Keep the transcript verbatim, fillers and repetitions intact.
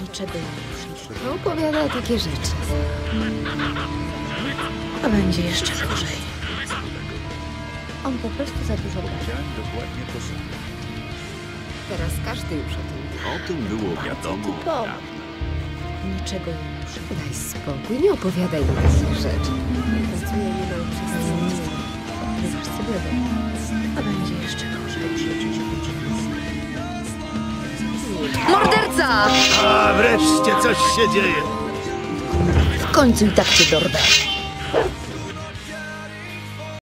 Niczego już nie. No, opowiada takie rzeczy. A będzie jeszcze gorzej. On po prostu za dużo gada. Powiedziałem dokładnie to samo. Teraz każdy już o tym wie. O tym było wiadomo. Typowo. Niczego już nie. Daj spokój, nie opowiadaj mi takich rzeczy. Pracuję niemal przez cały dzień. Odkrywasz sobie dom. A będzie jeszcze gorzej. Przecież Morderca! A wreszcie coś się dzieje. W końcu i tak cię dorwę.